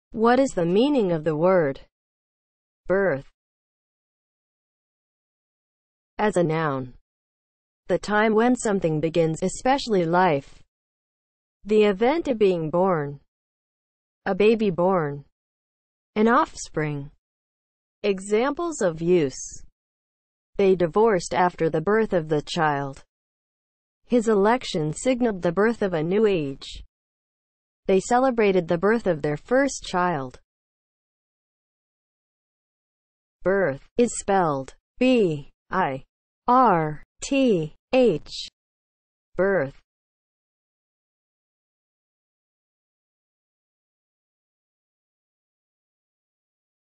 What is the meaning of the word birth? As a noun, the time when something begins, especially life. The event of being born. A baby born. An offspring. Examples of use. They divorced after the birth of the child. His election signaled the birth of a new age. They celebrated the birth of their first child. Birth is spelled B-I-R-T-H. Birth.